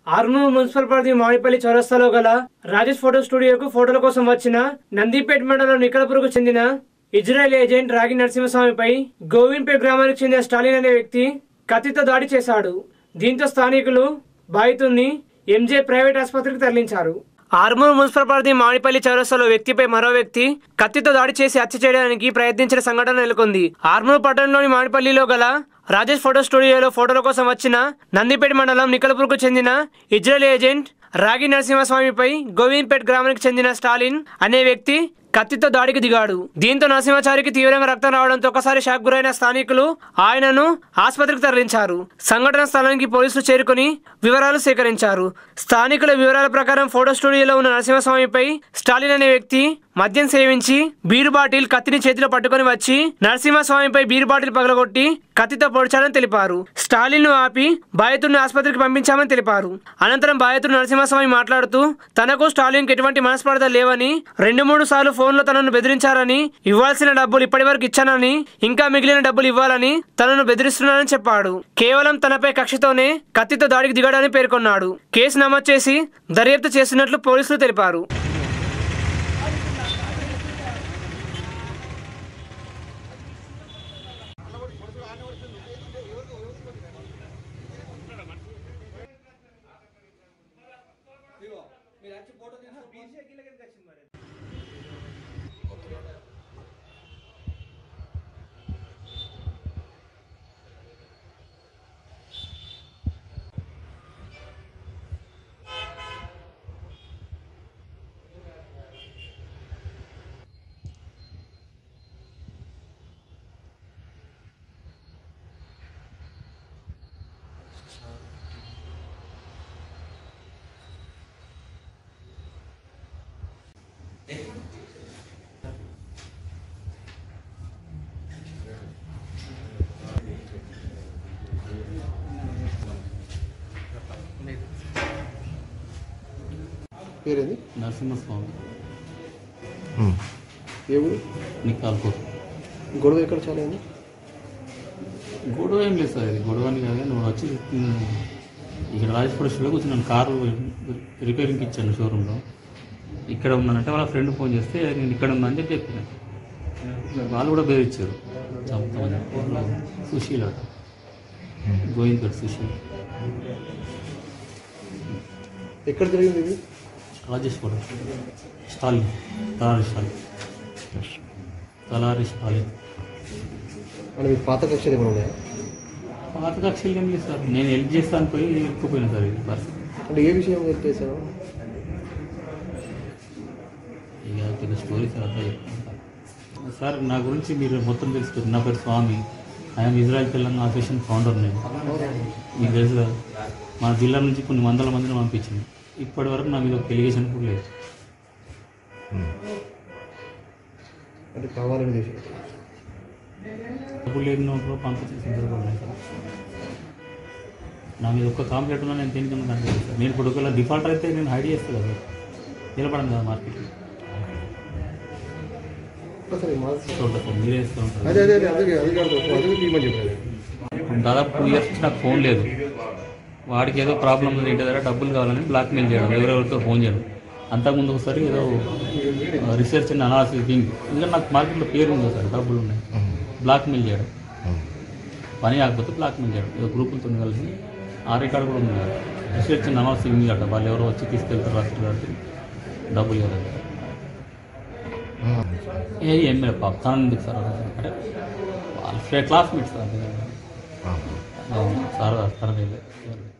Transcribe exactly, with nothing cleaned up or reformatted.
Armoor municipal పరిధి మామిడిపల్లి చౌరస్తాలో గల రాజేష్ ఫోటో స్టూడియోకు ఫోటోల కోసం వచ్చిన నందిపేట్ మండలం నికలపురకు చెందిన ఇజ్రాయెల్ ఏజెంట్ రాగి నరసింహస్వామిపై గోవింద్పేట్ గ్రామానికి చెందిన స్టాలిన్ అనే వ్యక్తి కత్తితో దాడి చేశాడు. దీంతో స్థానికులు బాధితుడిని ఎంజే ప్రైవేట్ ఆసుపత్రికి తరలించారు. ఆర్మూర్ మున్సిపల్ పరిధి మామిడిపల్లి చౌరస్తాలో వ్యక్తిపై మరో వ్యక్తి కత్తితో దాడి చేసి హత్య చేయడానికి ప్రయత్నించిన సంఘటన నెలకొంది. ఆర్మూర్ పట్టణంలోని మామిడిపల్లిలో గల రాజేష్ ఫోటో స్టూడియోలో ఫోటోల కోసం వచ్చిన నందిపేట మండలం నికలపురకు చెందిన ఇజ్రాయెల్ ఏజెంట్ రాగి నరసింహస్వామిపై గోవింద్పేట్ గ్రామానికి చెందిన స్టాలిన్ అనే వ్యక్తి కత్తితో దాడికి దిగాడు. దీంతో నరసింహాచారికి తీవ్రంగా రక్తం రావడంతో ఒకసారి షాక్ గురైన స్థానికులు ఆయనను ఆసుపత్రికి తరలించారు. సంఘటన స్థలానికి పోలీసులు చేరుకుని వివరాలు సేకరించారు. స్థానికుల వివరాల ప్రకారం ఫోటో స్టూడియోలో ఉన్న నరసింహస్వామిపై స్టాలిన్ అనే వ్యక్తి మద్యం సేవించి బీరు బాటిల్ కత్తిని చేతిలో పట్టుకుని వచ్చి నరసింహస్వామిపై బీరు బాటిల్ పగలగొట్టి కత్తితో పొడిచాడని తెలిపారు. స్టాలిన్ ను ఆపి బాధితుడిని ఆసుపత్రికి పంపించామని తెలిపారు. అనంతరం బాధితుడు నరసింహస్వామి మాట్లాడుతూ తనకు స్టాలిన్ కి ఎటువంటి మనస్పర్ధ లేవని, రెండు మూడు సార్లు ఫోన్లో తనను బెదిరించారని, ఇవ్వాల్సిన డబ్బులు ఇప్పటి వరకు ఇచ్చానని, ఇంకా మిగిలిన డబ్బులు ఇవ్వాలని తనను బెదిరిస్తున్నానని చెప్పాడు. కేవలం తనపై కక్షతోనే కత్తితో దాడికి దిగాడని పేర్కొన్నాడు. కేసు నమోదు చేసి దర్యాప్తు చేస్తున్నట్లు పోలీసులు తెలిపారు. పేరేది నరసింహస్వామి ఎవరు నికాల్పూర్. గొడవ ఎక్కడ చాలా అయింది? గొడవ ఏం లేదు సార్, ఇది గొడవ అని కాదు. నువ్వు వచ్చి ఇక్కడ రాజేశ్వర స్టూడియోకి వచ్చి నన్ను కారు రిపేరింగ్కి ఇచ్చాను షోరూంలో. ఇక్కడ ఉన్నానంటే వాళ్ళ ఫ్రెండ్ ఫోన్ చేస్తే నేను ఇక్కడ ఉన్నా అని చెప్పి చెప్పిన. వాళ్ళు కూడా బెదిరించారు చంపుతామని. సుశీల్ అట గోవింద్పేట సుశీల్. ఎక్కడ జరిగింది ఇది? రాజేశ్వర స్టాలిన్ తలారి స్టాలిన్ తలారి స్టాలిన్ అంటే మీకు పాత కక్షలు ఏమైనా ఉన్నాయా? పాత కక్షలు ఏం లేదు సార్, నేను హెల్ప్ చేస్తాను పోయి ఇరుక్కుపోయినా సార్. ఇది బస్ అంటే ఏ విషయం హెల్ప్ చేశారు? ఇక పెద్ద స్టోరీ సార్ అంతా చెప్తాను సార్. నా గురించి మీరు మొత్తం తెలుసుకోండి. నా పేరు Swami, I am Israel Telangana association founder. నేను మీకు తెలుసు కదా, మన జిల్లా నుంచి కొన్ని వందల మందిని పంపించింది. ఇప్పటి వరకు నా మీద ఒక ఎలిగేషన్ కూడా లేదు. అంటే కావాలని చేసి డబ్బులు లేని నోట్లో పంపించిన సందర్భాలు నా మీద ఒక్క కాంప్లైంట్ ఉన్నా నేను దేనికన్నా కనిపిస్తుంది సార్. నేను ఇప్పుడు ఒకవేళ డిఫాల్ట్ అయితే నేను హైడ్ చేస్తాను కదా, నిలబడను కదా మార్కెట్లో. చూడండి సార్, మీరే వేస్తూ ఉంటారు. దాదాపు టూ ఇయర్స్ నుంచి నాకు ఫోన్ లేదు. వాడికి ఏదో ప్రాబ్లం ఉంది, ఇంటి దగ్గర డబ్బులు కావాలని బ్లాక్మెయిల్ చేయడం, ఎవరెవరితో ఫోన్ చేయడం. అంతకుముందు ఒకసారి ఏదో రీసెర్చ్ అండ్ అనాలిసిస్ థింగ్, ఇంకా నాకు మార్కెట్లో పేరు ఉంది సార్, డబ్బులు ఉన్నాయి. బ్లాక్మెయిల్ చేయడం, పని కాకపోతే బ్లాక్మెయిల్ చేయడం, ఏదో గ్రూపులతో కలిసి. ఆ రికార్డు కూడా ఉంది కదా, రీసెర్చ్ అండ్ అనాలిసిస్ ఉంది కదా, వాళ్ళు ఎవరో వచ్చి తీసుకెళ్తారు రాష్ట్ర కాబట్టి డబ్బులు ఇవ్వలేదు. ఏ ఏం లేదు పాప, తన ఎందుకు సార్ అంటే వాళ్ళ క్లాస్మేట్స్ సార్, సార్ తనది